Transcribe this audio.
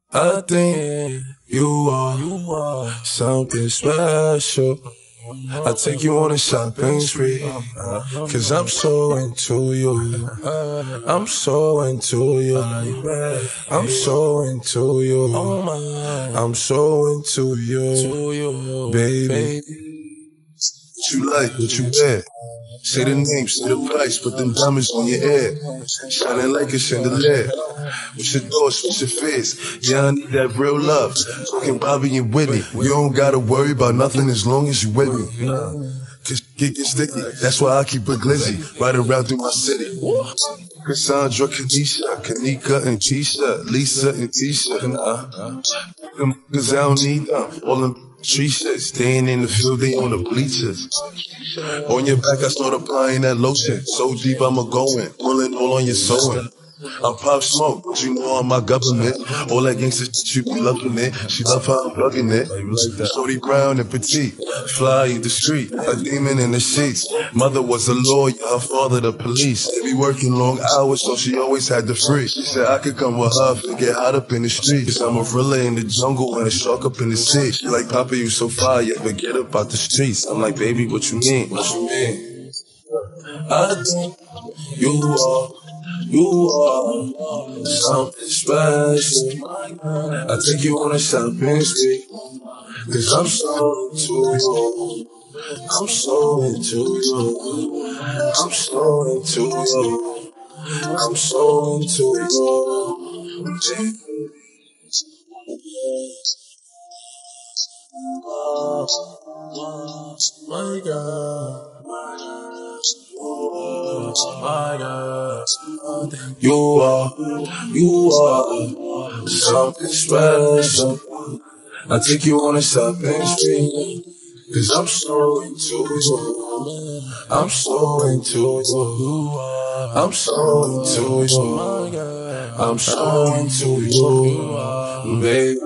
I think you are something special. I take you on a shopping spree, cause I'm so into you. I'm so into you. I'm so into you. I'm so into you, baby. What you like, what you wear? Say the name, say the price, put them diamonds on your head. Shining like a chandelier. What's your thoughts, what's your face? Yeah, I need that real love. Talking Bobby and Whitney. You don't gotta worry about nothing as long as you with me. Cause it gets sticky. That's why I keep a glizzy right around through my city. Cassandra, Kanisha, Kanika, and Tisha, Lisa, and Tisha. Cause I don't need them. All them tree shit. Staying in the field, they on the bleachers. On your back, I start applying that lotion. So deep, I'ma go in. Pulling all on your sewing. I'm Pop Smoke, but you know I'm my government. All that gangsta shit, you be loving it. She love how I'm bugging it. Shorty brown and petite, fly in the street, a demon in the sheets. Mother was a lawyer, her father the police. They be working long hours, so she always had the free. She said I could come with her, get hot up in the streets. Cause I'm a gorilla in the jungle and a shark up in the sea. She like, Papa, you so fire, but get up out the streets. I'm like, baby, what you mean? What you mean? I think you are something special. I take you on a shopping spree, cause I'm so into you. I'm so into you. I'm so into you. I'm so into you. My God. My God. You are something special. I take you on a shopping spree, cause I'm so into you. I'm so into you. I'm so into you. I'm so into you, baby.